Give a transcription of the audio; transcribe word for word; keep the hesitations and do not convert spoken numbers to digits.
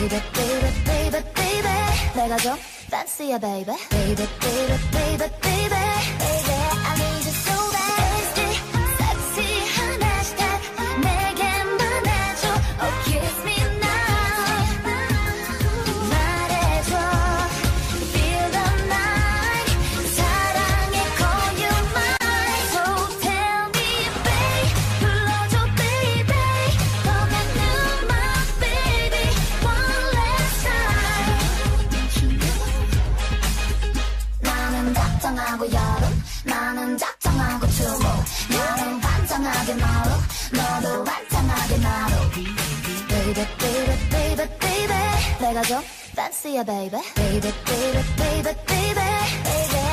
baby baby baby baby 내가 좀 fancy야 baby baby baby baby baby baby I need you so bad 섹시한 hashtag 내게만 해줘 oh kiss me now 말해줘 feel the night 사랑에 call you mine so tell me babe 불러줘 baby come and do my baby one last time 나는 작정하고 여름 나는 작정하고 추모 나는 반짝하게 나로 너도 반짝하게 나로 baby baby baby baby 내가 좀 fancy야 baby baby baby baby baby baby